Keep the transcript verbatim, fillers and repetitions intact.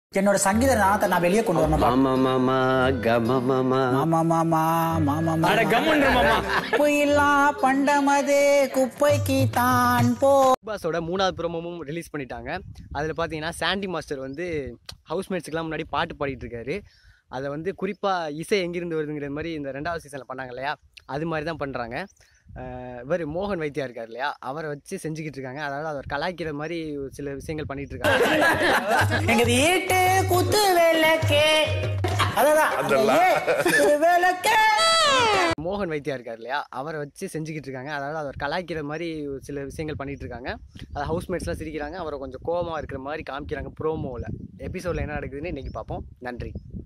என்னோட சங்கீத நாதத்தை நான் வெளியே கொண்டு வரணும். மாமா மாமா கம மாமா மாமா மாமா மாமா மாமா கம்முன்ற மாமா குயிலா பண்டமதே குப்பைக்கு தான் போ. பிக் பாஸோட மூணாவது ப்ரோமோவும் ரிலீஸ் பண்ணிட்டாங்க. அதில் பார்த்தீங்கன்னா சாண்டி மாஸ்டர் வந்து ஹவுஸ்மேட்ஸுக்கெல்லாம் முன்னாடி பாட்டு பாடிட்டு இருக்காரு. அதை வந்து குறிப்பாக இசை எங்கிருந்து வருதுங்கிற மாதிரி இந்த ரெண்டாவது சீசனில் பண்ணாங்க இல்லையா, அது மாதிரி தான் பண்ணுறாங்க. இவர் மோகன் வைத்தியா இருக்கார் இல்லையா, அவரை வச்சு செஞ்சுக்கிட்டு இருக்காங்க. அதாவது அவர் கலாய்க்கிற மாதிரி சில விஷயங்கள் பண்ணிட்டு இருக்காங்க. எங்க வீட்டு குத்து விளக்கே மோகன் வைத்தியா இருக்கார் இல்லையா, அவரை வச்சு செஞ்சுக்கிட்டு இருக்காங்க. அதாவது அவர் கலாய்க்கிற மாதிரி சில விஷயங்கள் பண்ணிட்டு இருக்காங்க. அது ஹவுஸ்மேட்ஸ்லாம் சிரிக்கிறாங்க, அவரை கொஞ்சம் கோபமாக இருக்கிற மாதிரி காமிக்கிறாங்க ப்ரோமோவில். எபிசோடில் என்ன நடக்குதுன்னு இன்னைக்கு பார்ப்போம். நன்றி.